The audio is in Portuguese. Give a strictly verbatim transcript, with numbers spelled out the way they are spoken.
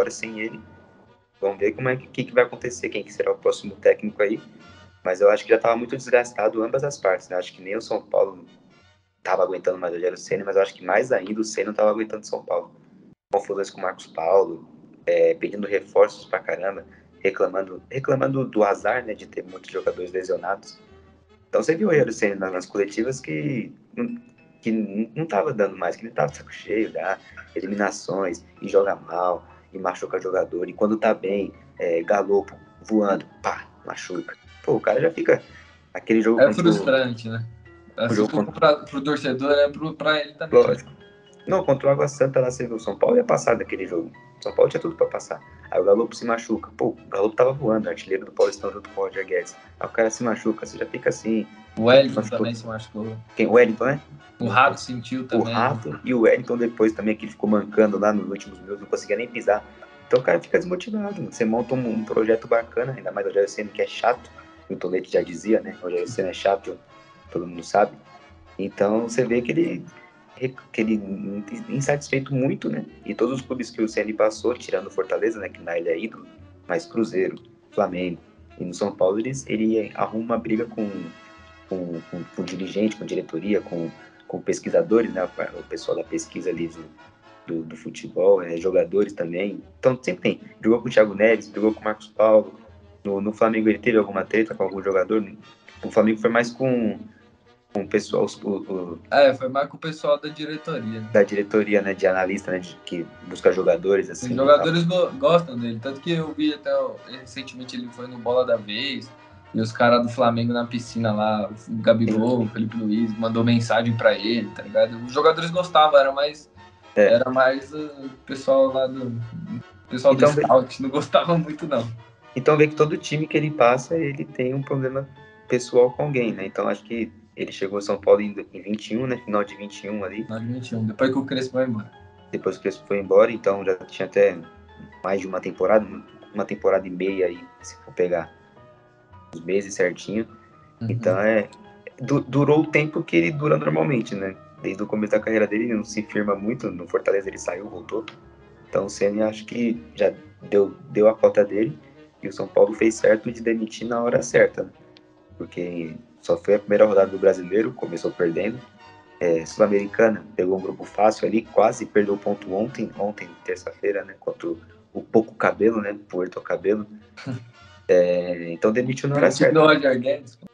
agora sem ele. Vamos ver como é que, que, que vai acontecer, quem que será o próximo técnico aí. Mas eu acho que já estava muito desgastado ambas as partes, né? Acho que nem o São Paulo estava aguentando mais o Rogério Ceni, mas eu acho que mais ainda o Ceni não estava aguentando o São Paulo. Confusões com o Marcos Paulo, é, pedindo reforços pra caramba, reclamando, reclamando do azar, né, de ter muitos jogadores lesionados. Então você viu o Rogério Ceni nas coletivas que que não estava dando mais, que ele estava de saco cheio já, eliminações, e joga mal, e machuca jogador, e quando tá bem, é, galopo, voando, pá, machuca. Pô, o cara já fica. Aquele jogo É contra frustrante, o. né? O Assim jogo como contra. pra, pro torcedor, é pro, pra ele também, né? Lógico. Não, contra o Água Santa lá, você viu, o São Paulo ia passar daquele jogo. São Paulo tinha tudo pra passar. Aí o Galopo se machuca. Pô, o Galopo tava voando, artilheiro do Paulistão junto com o Roger Guedes. Aí o cara se machuca, você já fica assim. O Quem que Wellington machucou? também se machucou. Quem? O Wellington, né? O Rato sentiu O também. Rato e o Wellington depois também, que ele ficou mancando lá nos últimos minutos, não conseguia nem pisar. Então o cara fica desmotivado. Você monta um, um projeto bacana, ainda mais o Rogério Ceni, que é chato. E o Toledo já dizia, né? O Rogério Ceni é chato, todo mundo sabe. Então você vê que ele, que ele insatisfeito muito, né? E todos os clubes que o Ceni passou, tirando o Fortaleza, né? Que na ele é ídolo, mas Cruzeiro, Flamengo e no São Paulo, ele, ele arruma uma briga com, com, com, com dirigente, com diretoria, com, com pesquisadores, né? O pessoal da pesquisa ali do, do, do futebol, é, jogadores também. Então sempre tem. Jogou com o Thiago Neves, jogou com o Marcos Paulo. No, no Flamengo ele teve alguma treta com algum jogador. O Flamengo foi mais com, com o pessoal o, o, É, foi mais com o pessoal da diretoria, né? da diretoria, né? De analista, né? De, que busca jogadores Os assim e tal. jogadores go- gostam dele. Tanto que eu vi até ó, recentemente ele foi no Bola da Vez. E os caras do Flamengo na piscina lá, o Gabigol, o Felipe Luiz, mandou mensagem pra ele, tá ligado? Os jogadores gostavam, era mais, É. era mais o pessoal lá do. O pessoal do Então, vê, Scout, não gostava muito, não. então vê que todo time que ele passa, ele tem um problema pessoal com alguém, né? Então acho que ele chegou a São Paulo em, em vinte e um, né? Final de vinte e um ali. Não, vinte e um, depois que o Crespo vai embora. Depois que o Crespo foi embora, então já tinha até mais de uma temporada, uma temporada e meia aí, se for pegar os meses certinho. Então Uhum. é. Du, durou o tempo que ele dura normalmente, né? Desde o começo da carreira dele, ele não se firma muito. No Fortaleza ele saiu, voltou. Então o Ceni acho que já deu, deu a cota dele. E o São Paulo fez certo de demitir na hora certa, né? Porque só foi a primeira rodada do Brasileiro, começou perdendo. É, Sul-Americana pegou um grupo fácil ali, quase perdeu ponto ontem, ontem, terça-feira, né? Contra o, o Pouco Cabelo, né? Puerto Cabelo. É, então demitiu na hora O time do certa. Roger Guedes.